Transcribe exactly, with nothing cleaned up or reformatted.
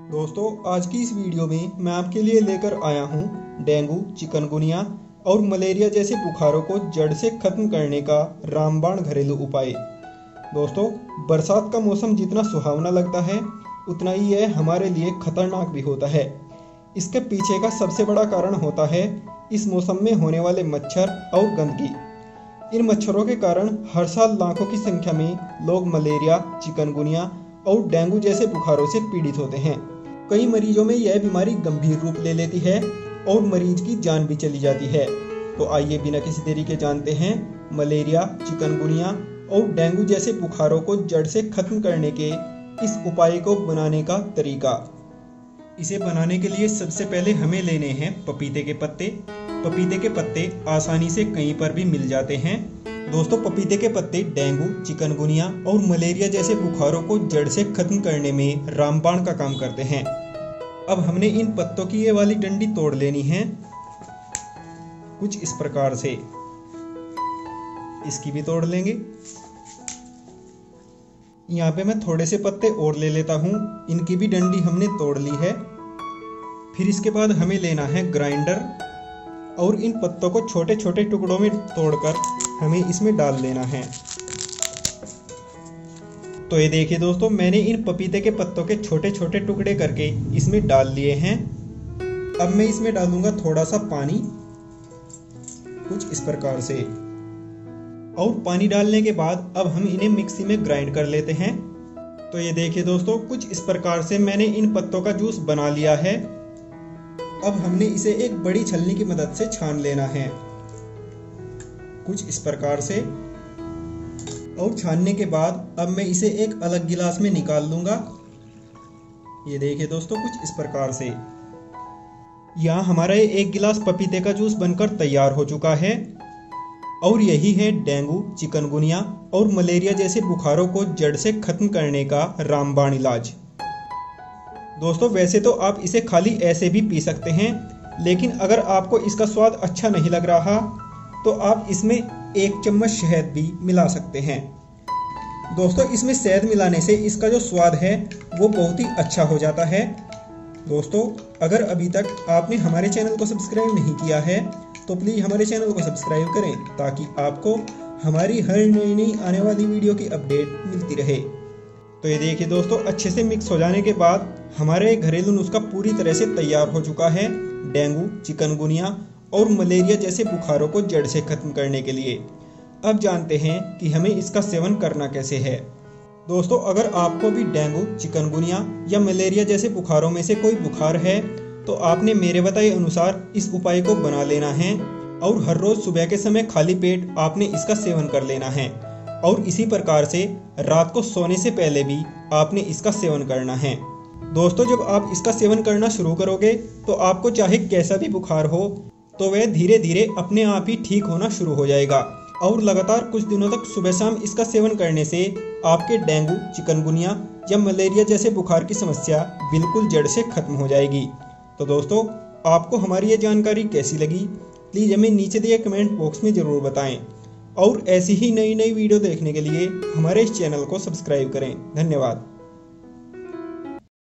दोस्तों आज की इस वीडियो में मैं आपके लिए लेकर आया हूँ डेंगू, चिकनगुनिया और मलेरिया जैसे बुखारों को जड़ से खत्म करने का रामबाण घरेलू उपाय। दोस्तों बरसात का मौसम जितना सुहावना लगता है उतना ही यह हमारे लिए खतरनाक भी होता है। इसके पीछे का सबसे बड़ा कारण होता है इस मौसम में होने वाले मच्छर और गंदगी। इन मच्छरों के कारण हर साल लाखों की संख्या में लोग मलेरिया, चिकनगुनिया और डेंगू जैसे बुखारों से पीड़ित होते हैं। कई मरीजों में यह बीमारी गंभीर रूप ले लेती है और मरीज की जान भी चली जाती है। तो आइए बिना किसी देरी के जानते हैं मलेरिया, चिकनगुनिया और डेंगू जैसे बुखारों को जड़ से खत्म करने के इस उपाय को बनाने का तरीका। इसे बनाने के लिए सबसे पहले हमें लेने हैं पपीते के पत्ते। पपीते के पत्ते आसानी से कहीं पर भी मिल जाते हैं। दोस्तों पपीते के पत्ते डेंगू, चिकनगुनिया और मलेरिया जैसे बुखारों को जड़ से खत्म करने में रामबाण का काम करते हैं। अब हमने इन पत्तों की ये वाली डंडी तोड़ लेनी है कुछ इस प्रकार से। इसकी भी तोड़ लेंगे। यहाँ पे मैं थोड़े से पत्ते और ले लेता हूँ। इनकी भी डंडी हमने तोड़ ली है। फिर इसके बाद हमें लेना है ग्राइंडर और इन पत्तों को छोटे छोटे टुकड़ों में तोड़कर हमें इसमें डाल देना है। तो ये देखिए दोस्तों मैंने इन पपीते के पत्तों के छोटे छोटे टुकड़े करके इसमें डाल लिए हैं। अब मैं इसमें डालूंगा थोड़ा सा पानी कुछ इस प्रकार से। और पानी डालने के बाद अब हम इन्हें मिक्सी में ग्राइंड कर लेते हैं। तो ये देखिए दोस्तों कुछ इस प्रकार से मैंने इन पत्तों का जूस बना लिया है। अब हमने इसे एक बड़ी छलनी की मदद से छान लेना है कुछ इस प्रकार से। और छानने के बाद अब मैं इसे एक अलग गिलास में निकाल लूंगा। ये देखिए दोस्तों कुछ इस प्रकार से। यहाँ हमारा ये एक गिलास पपीते का जूस बनकर तैयार हो चुका है। और यही है डेंगू, चिकनगुनिया और मलेरिया जैसे बुखारों को जड़ से खत्म करने का रामबाण इलाज। दोस्तों वैसे तो आप इसे खाली ऐसे भी पी सकते हैं, लेकिन अगर आपको इसका स्वाद अच्छा नहीं लग रहा तो आप इसमें एक चम्मच शहद भी मिला सकते हैं। दोस्तों इसमें शहद मिलाने से इसका जो स्वाद है वो बहुत ही अच्छा हो जाता है। दोस्तों अगर अभी तक आपने हमारे चैनल को सब्सक्राइब नहीं किया है तो प्लीज़ हमारे चैनल को सब्सक्राइब करें ताकि आपको हमारी हर नई नई आने वाली वीडियो की अपडेट मिलती रहे। तो ये देखिए दोस्तों अच्छे से मिक्स हो जाने के बाद हमारे घरेलू नुस्खा पूरी तरह से तैयार हो चुका है डेंगू, चिकनगुनिया और मलेरिया जैसे बुखारों को जड़ से खत्म करने के लिए। अब जानते हैं कि हमें इसका सेवन करना कैसे है। दोस्तों अगर आपको भी डेंगू, चिकनगुनिया या मलेरिया जैसे बुखारों में से कोई बुखार है तो आपने मेरे बताए अनुसार इस उपाय को बना लेना है और हर रोज सुबह के समय खाली पेट आपने इसका सेवन कर लेना है। और इसी प्रकार से रात को सोने से पहले भी आपने इसका सेवन करना है। दोस्तों जब आप इसका सेवन करना शुरू करोगे तो आपको चाहे कैसा भी बुखार हो तो वह धीरे धीरे अपने आप ही ठीक होना शुरू हो जाएगा। और लगातार कुछ दिनों तक सुबह शाम इसका सेवन करने से आपके डेंगू, चिकनगुनिया या मलेरिया जैसे बुखार की समस्या बिल्कुल जड़ से खत्म हो जाएगी। तो दोस्तों आपको हमारी ये जानकारी कैसी लगी प्लीज़ हमें नीचे दिए कमेंट बॉक्स में ज़रूर बताएं। और ऐसी ही नई नई वीडियो देखने के लिए हमारे इस चैनल को सब्सक्राइब करें। धन्यवाद।